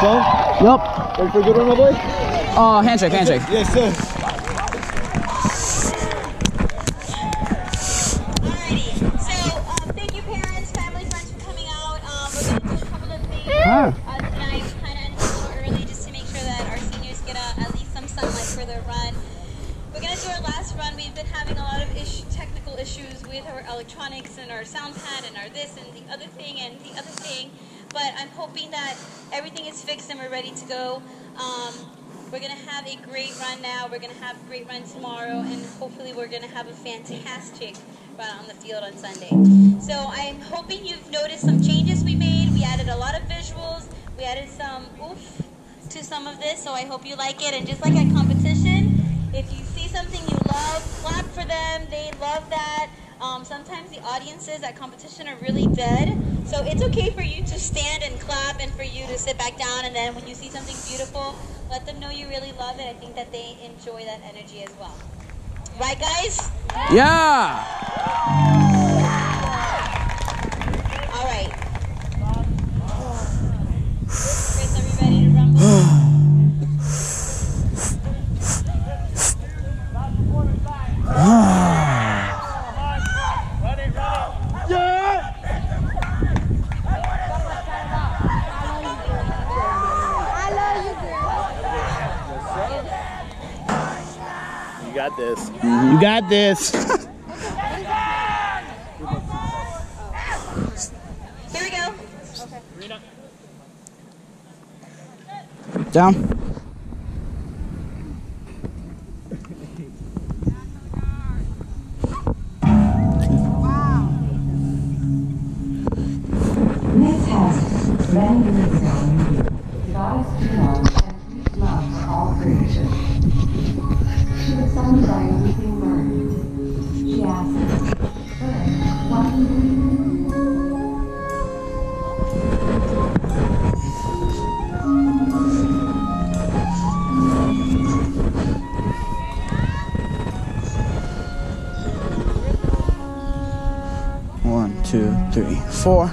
phone? Yep. Ready for a good run, my boy? Handshake, handshake. Yes, sir. Alrighty. So, thank you, parents, family, friends for coming out. We're going to do a couple of things tonight. Kind of ended a little early just to make sure that our seniors get at least some sunlight for their run. We're going to do our last run. We've been having a lot of technical issues with our electronics and our sound pad and our this and the other thing and the other thing. But I'm hoping that everything is fixed and we're ready to go. We're going to have a great run now. We're going to have a great run tomorrow. And hopefully we're going to have a fantastic run on the field on Sunday. So I'm hoping you've noticed some changes we made. We added a lot of visuals. We added some oomph to some of this. So I hope you like it. And just like at competition, if you see something you love, clap for them. They love that. Sometimes the audiences at competition are really dead. So it's okay for you to stand and clap and for you to sit back down. And then when you see something beautiful, let them know you really love it. I think that they enjoy that energy as well. Right, guys? Yeah! All right. Chris, are we ready to rumble? You got this. You got this. Here we go. Down. Next test, running in the zone. Device to launch and launch all creatures. She was stunned by a weeping bird. She asked, "Bird, what do you do?" One, two, three, four.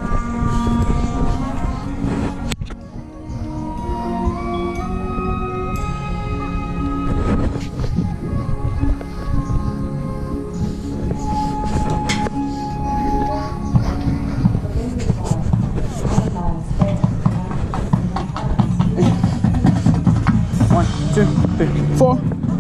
One, two, three, four.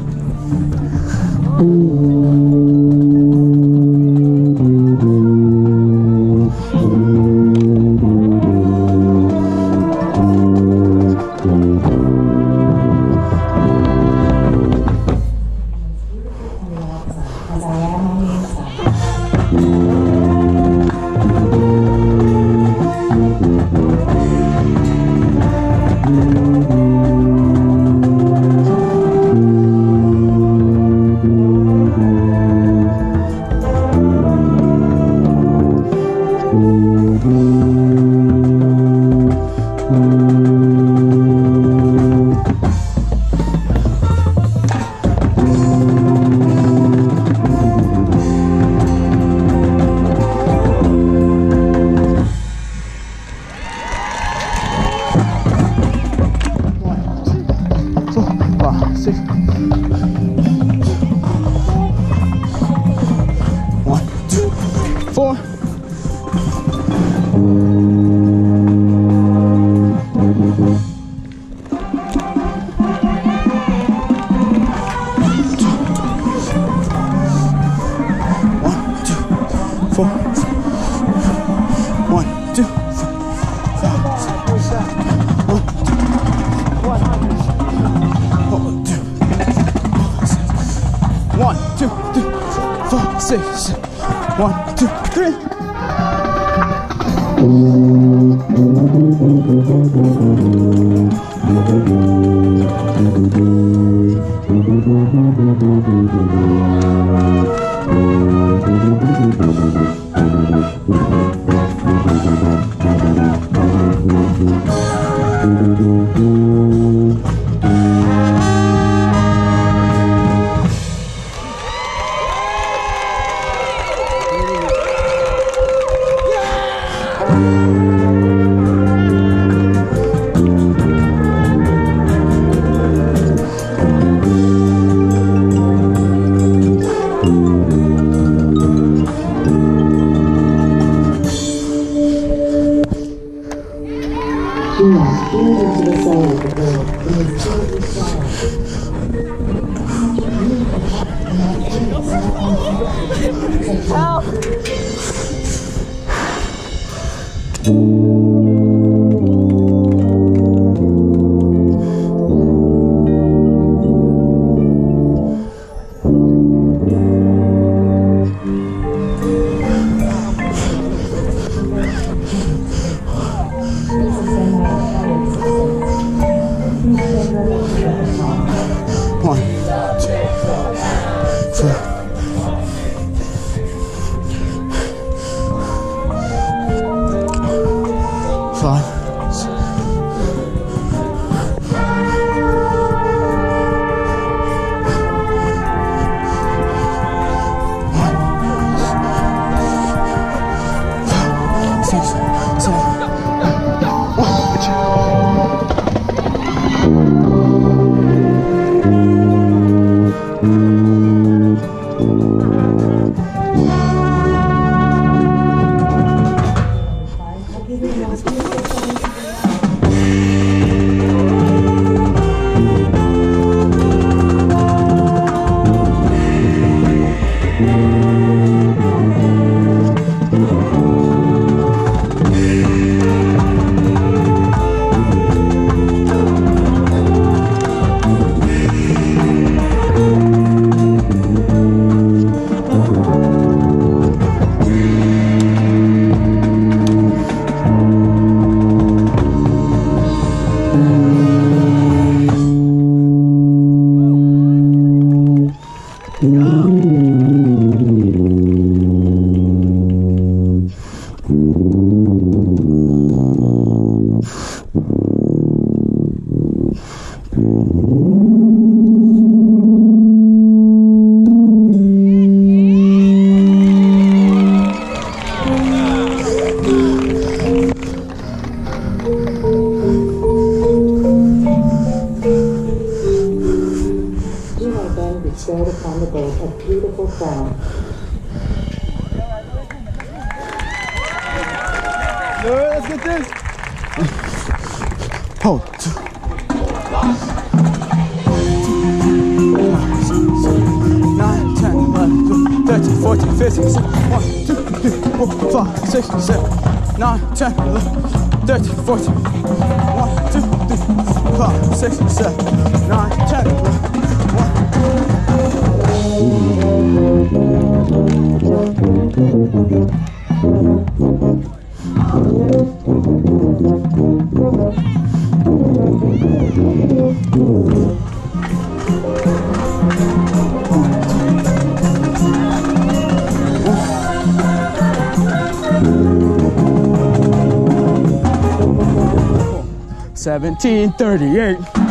As I am on the inside. One, two, four. One, two, three, four, six. One, two, three. Yeah! Enoch peered into the side of the boat and was terribly sorrowful. Bestowed upon the boat a beautiful crown. Let's get this. Hold. 9, 10, 11, 13, 14, 15, 16, 1, 2, 3, 4, 5, 6, 7, 9, 10, 11, 13, 14, 1, 2, 3, 5, 6, 7, 9, 10, 11, 1738.